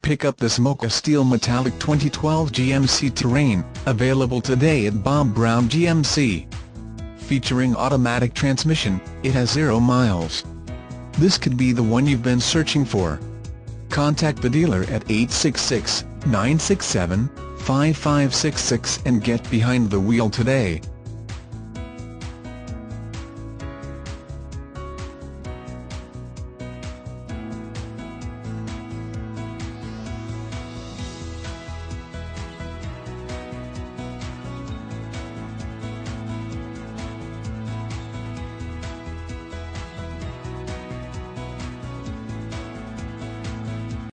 pick up this Mocha Steel Metallic 2012 GMC Terrain, available today at Bob Brown GMC. Featuring automatic transmission, it has 0 miles. This could be the one you've been searching for. Contact the dealer at 866-967-5566 and get behind the wheel today.